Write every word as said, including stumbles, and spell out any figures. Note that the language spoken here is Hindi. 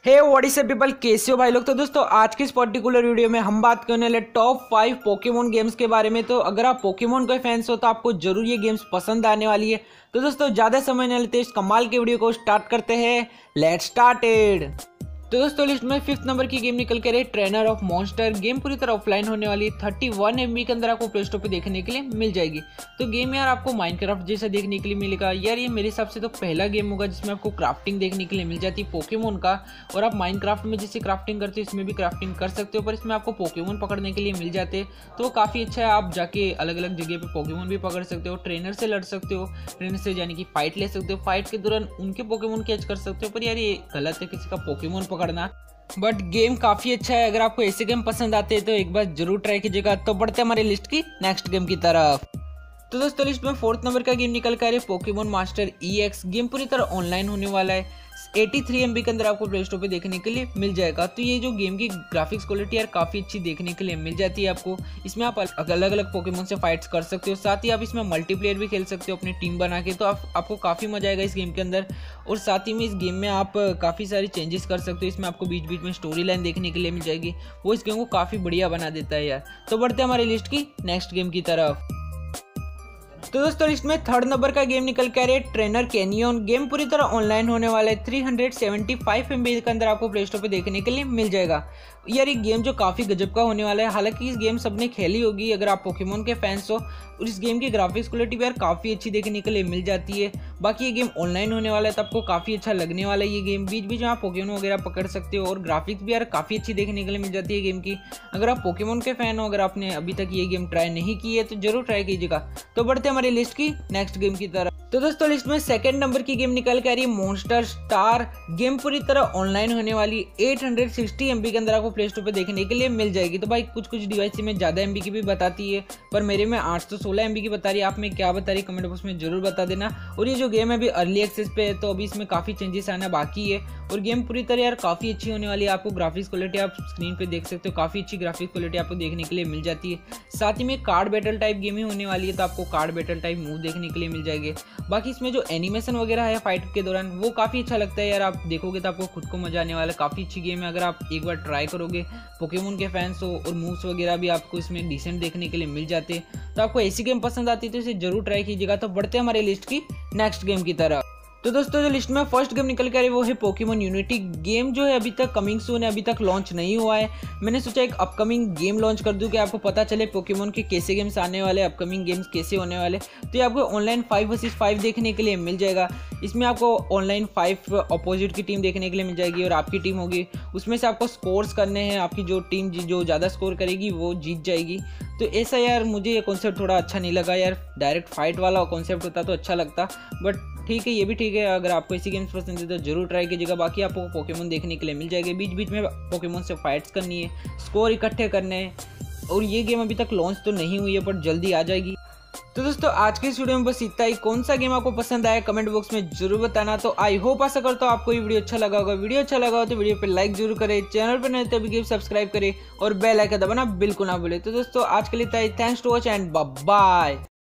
Hey what is up people, कैसे हो भाई लोग। तो दोस्तों आज की इस पर्टिकुलर वीडियो में हम बात करने वाले टॉप फाइव पोकेमोन गेम्स के बारे में। तो अगर आप पोकेमोन के फैंस हो तो आपको जरूर ये गेम्स पसंद आने वाली है। तो दोस्तों ज़्यादा समय न लेते इस कमाल के वीडियो को स्टार्ट करते हैं। Let's started. तो दोस्तों लिस्ट में फिफ्थ नंबर की गेम निकल के रही ट्रेनर ऑफ मॉन्स्टर। गेम पूरी तरह ऑफलाइन होने वाली थर्टी वन एम बी के अंदर आपको प्ले स्टोर पे देखने के लिए मिल जाएगी। तो गेम यार आपको माइनक्राफ्ट जैसा देखने के लिए मिलेगा। यार ये मेरे हिसाब से तो पहला गेम होगा जिसमें आपको क्राफ्टिंग देखने के लिए मिल जाती है पोकेमोन का। और आप माइनक्राफ्ट में जैसे क्राफ्टिंग करते हो इसमें भी क्राफ्टिंग कर सकते हो, पर इसमें आपको पोकेमोन पकड़ने के लिए मिल जाते हैं। तो वो काफ़ी अच्छा है। आप जाके अलग अलग जगह पे पोकेमोन भी पकड़ सकते हो, ट्रेनर से लड़ सकते हो, ट्रेनर से यानी कि फाइट ले सकते हो, फाइट के दौरान उनके पोकेमोन कैच कर सकते हो। पर यार ये गलत है किसी का पोकेमोन पकड़ना, बट गेम काफ़ी अच्छा है। अगर आपको ऐसे गेम पसंद आते हैं तो एक बार जरूर ट्राई कीजिएगा। तो बढ़ते हैं हमारी लिस्ट की नेक्स्ट गेम की तरफ। तो दोस्तों लिस्ट में फोर्थ नंबर का गेम निकल कर है Pokemon master E X. Game पूरी तरह ऑनलाइन होने वाला है। तिरासी एम बी के अंदर आपको प्ले स्टोर पे देखने के लिए मिल जाएगा। तो ये जो गेम की ग्राफिक्स क्वालिटी यार काफ़ी अच्छी देखने के लिए मिल जाती है आपको। इसमें आप अलग अलग पोकेमोन से फाइट्स कर सकते हो, साथ ही आप इसमें मल्टीप्लेयर भी खेल सकते हो अपनी टीम बना के। तो आप, आपको काफ़ी मजा आएगा इस गेम के अंदर। और साथ ही में इस गेम में आप काफ़ी सारी चेंजेस कर सकते हो। इसमें आपको बीच बीच में स्टोरी लाइन देखने के लिए मिल जाएगी, वो इस गेम को काफ़ी बढ़िया बना देता है यार। तो बढ़ते हैं हमारी लिस्ट की नेक्स्ट गेम की तरफ। तो दोस्तों लिस्ट में थर्ड नंबर का गेम निकल के आ रहा है ट्रेनर कैनियन। गेम पूरी तरह ऑनलाइन होने वाला है। Three seventy five M B के अंदर आपको प्ले स्टोर पे देखने के लिए मिल जाएगा। यार ये गेम जो काफ़ी गजब का होने वाला है। हालांकि इस गेम सबने खेली होगी अगर आप पोकेमोन के फैंस हो। और इस गेम की ग्राफिक्स क्वालिटी भी यार काफ़ी अच्छी देखने के लिए मिल जाती है। बाकी ये गेम ऑनलाइन होने वाला है तो आपको काफ़ी अच्छा लगने वाला है। ये गेम बीच बीच में आप पोकेमोन वगैरह पकड़ सकते हो और ग्राफिक्स भी यार काफ़ी अच्छी देखने के लिए मिल जाती है गेम की। अगर आप पोकेमोन के फैन हो, अगर आपने अभी तक ये गेम ट्राई नहीं की है तो जरूर ट्राई कीजिएगा। तो बढ़ते हमारी लिस्ट की नेक्स्ट गेम की तरफ। तो दोस्तों लिस्ट में सेकंड नंबर की गेम निकल के आ रही है मॉन्स्टर स्टार। गेम पूरी तरह ऑनलाइन होने वाली एट सिक्सटी एम बी के अंदर आपको प्ले स्टोर पे देखने के लिए मिल जाएगी। तो भाई कुछ कुछ डिवाइस में ज़्यादा एम बी की भी बताती है, पर मेरे में आठ सौ सोलह एम बी की बता रही है। आप में क्या बता रही है कमेंट बॉक्स में जरूर बता देना। और ये जो गेम है अभी अर्ली एक्सेस पे है तो अभी इसमें काफ़ी चेंजेस आना बाकी है। और गेम पूरी तरह यार काफ़ी अच्छी होने वाली है। आपको ग्राफिक्स क्वालिटी आप स्क्रीन पे देख सकते हो, काफ़ी अच्छी ग्राफिक्स क्वालिटी आपको देखने के लिए मिल जाती है। साथ ही में कार्ड बैटल टाइप गेम ही होने वाली है तो आपको कार्ड बैटल टाइप मूव देखने के लिए मिल जाएंगे। बाकी इसमें जो एनिमेशन वगैरह है फाइट के दौरान वो काफ़ी अच्छा लगता है यार। आप देखोगे तो आपको खुद को मजा आने वाला है। काफ़ी अच्छी गेम है। अगर आप एक बार ट्राई करोगे, पोकेमोन के फैंस हो और मूव्स वगैरह भी आपको इसमें डिसेंट देखने के लिए मिल जाते, तो आपको ऐसी गेम पसंद आती है तो इसे जरूर ट्राई कीजिएगा। तो बढ़ते हैं हमारे लिस्ट की नेक्स्ट गेम की तरफ। तो दोस्तों जो लिस्ट में फर्स्ट गेम निकल कर है वो है पोकेमोन यूनिटी। गेम जो है अभी तक कमिंग सून है, अभी तक लॉन्च नहीं हुआ है। मैंने सोचा एक अपकमिंग गेम लॉन्च कर दूं कि आपको पता चले पोकेमोन के कैसे गेम्स आने वाले, अपकमिंग गेम्स कैसे होने वाले। तो ये आपको ऑनलाइन फाइव वर्सेस फाइव देखने के लिए मिल जाएगा। इसमें आपको ऑनलाइन फाइव अपोजिट की टीम देखने के लिए मिल जाएगी और आपकी टीम होगी। उसमें से आपको स्कोर्स करने हैं। आपकी जो टीम जो ज़्यादा स्कोर करेगी वो जीत जाएगी। तो ऐसा यार मुझे ये कॉन्सेप्ट थोड़ा अच्छा नहीं लगा यार। डायरेक्ट फाइट वाला कॉन्सेप्ट होता तो अच्छा लगता, बट ठीक है ये भी ठीक है। अगर आपको ऐसी गेम्स पसंद है तो जरूर ट्राई कीजिएगा। बाकी आपको पोकेमोन देखने के लिए मिल जाएंगे। बीच बीच में पोकेमोन से फाइट्स करनी है, स्कोर इकट्ठे करने हैं। और ये गेम अभी तक लॉन्च तो नहीं हुई है पर जल्दी आ जाएगी। तो दोस्तों आज की इस वीडियो में बस इतना ही। कौन सा गेम आपको पसंद आया कमेंट बॉक्स में जरूर बताना। तो आई होप आशा करता हूँ आपको ये वीडियो अच्छा लगा होगा। वीडियो अच्छा लगा हो तो वीडियो पे लाइक जरूर करें, चैनल पर नए तो भी सब्सक्राइब करें और बेल आइकन दबाना बिल्कुल ना भूलें। तो दोस्तों आज के लिए thanks to watch and bye bye.